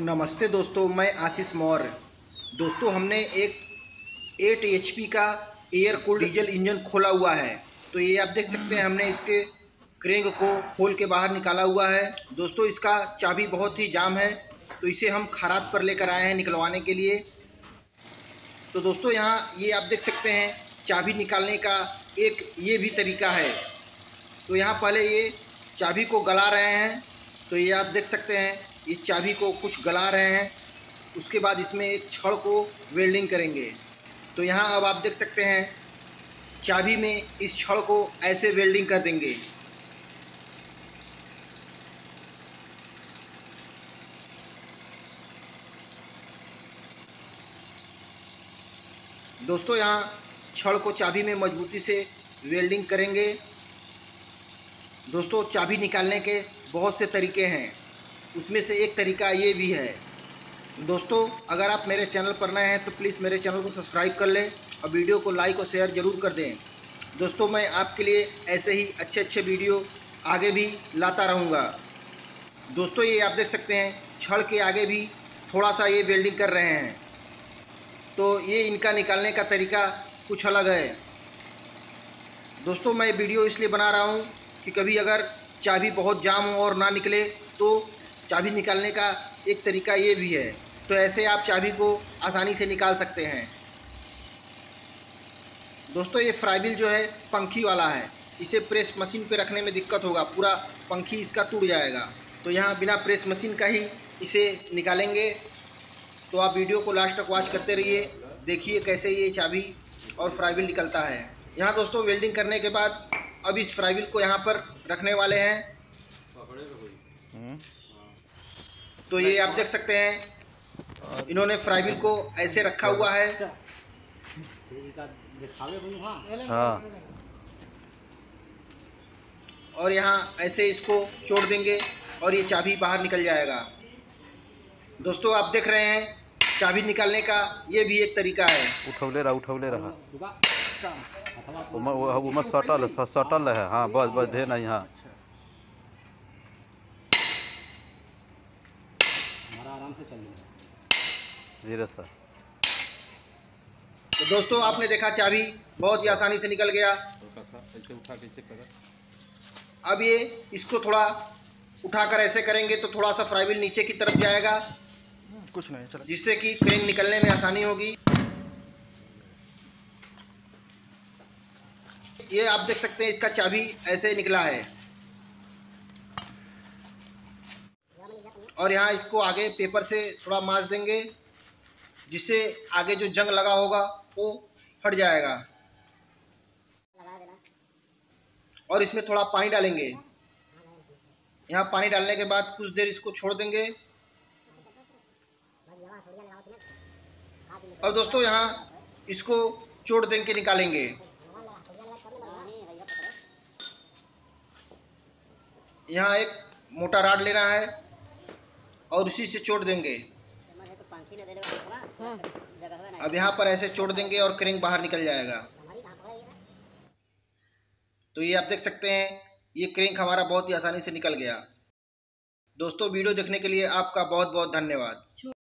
नमस्ते दोस्तों, मैं आशीष मौर्य। दोस्तों, हमने एक 8 HP का एयर कूल्ड डीजल इंजन खोला हुआ है। तो ये आप देख सकते हैं, हमने इसके क्रेंक को खोल के बाहर निकाला हुआ है। दोस्तों, इसका चाबी बहुत ही जाम है, तो इसे हम खराद पर लेकर आए हैं निकलवाने के लिए। तो दोस्तों, यहाँ ये आप देख सकते हैं, चाबी निकालने का एक ये भी तरीका है। तो यहाँ पहले ये चाबी को गला रहे हैं। तो ये आप देख सकते हैं, ये चाबी को कुछ गला रहे हैं। उसके बाद इसमें एक छड़ को वेल्डिंग करेंगे। तो यहाँ अब आप देख सकते हैं, चाबी में इस छड़ को ऐसे वेल्डिंग कर देंगे। दोस्तों, यहाँ छड़ को चाबी में मजबूती से वेल्डिंग करेंगे। दोस्तों, चाबी निकालने के बहुत से तरीके हैं, उसमें से एक तरीका ये भी है। दोस्तों, अगर आप मेरे चैनल पर नए हैं तो प्लीज़ मेरे चैनल को सब्सक्राइब कर लें और वीडियो को लाइक और शेयर ज़रूर कर दें। दोस्तों, मैं आपके लिए ऐसे ही अच्छे वीडियो आगे भी लाता रहूँगा। दोस्तों, ये आप देख सकते हैं, छड़ के आगे भी थोड़ा सा ये वेल्डिंग कर रहे हैं। तो ये इनका निकालने का तरीका कुछ अलग है। दोस्तों, मैं वीडियो इसलिए बना रहा हूँ कि कभी अगर चाबी बहुत जाम हो और ना निकले तो चाबी निकालने का एक तरीका ये भी है। तो ऐसे आप चाबी को आसानी से निकाल सकते हैं। दोस्तों, ये फ्राईबिल जो है पंखी वाला है, इसे प्रेस मशीन पे रखने में दिक्कत होगा, पूरा पंखी इसका टूट जाएगा। तो यहाँ बिना प्रेस मशीन का ही इसे निकालेंगे। तो आप वीडियो को लास्ट तक वॉच करते रहिए, देखिए कैसे ये चाबी और फ्राईबिल निकलता है। यहाँ दोस्तों, वेल्डिंग करने के बाद अब इस फ्राईबिल को यहाँ पर रखने वाले हैं। तो ये आप देख सकते हैं, इन्होंने फ्राईबिल को ऐसे रखा हुआ है। हाँ। और यहाँ ऐसे इसको छोड़ देंगे और ये चाबी बाहर निकल जाएगा। दोस्तों, आप देख रहे हैं, चाबी निकालने का ये भी एक तरीका है। उठौले रहा उमर सटल है। हाँ, बस ढेर नहीं। हाँ, आराम से चल धीरे से। तो दोस्तों, आपने देखा, चाबी बहुत ही आसानी से निकल गया। ऐसे उठा कैसे करें? अब ये इसको थोड़ा उठाकर ऐसे करेंगे तो थोड़ा सा फ्राईबिल नीचे की तरफ जाएगा, कुछ नहीं चला, जिससे कि क्रेंक निकलने में आसानी होगी। ये आप देख सकते हैं, इसका चाबी ऐसे निकला है। और यहाँ इसको आगे पेपर से थोड़ा मांज देंगे, जिससे आगे जो जंग लगा होगा वो हट जाएगा। और इसमें थोड़ा पानी डालेंगे। यहाँ पानी डालने के बाद कुछ देर इसको छोड़ देंगे। और दोस्तों, यहाँ इसको चोट दे के निकालेंगे। यहाँ एक मोटा राड लेना है और उसी से चोट देंगे। अब यहाँ पर ऐसे चोट देंगे और क्रेंक बाहर निकल जाएगा। तो ये आप देख सकते हैं, ये क्रेंक हमारा बहुत ही आसानी से निकल गया। दोस्तों, वीडियो देखने के लिए आपका बहुत बहुत धन्यवाद।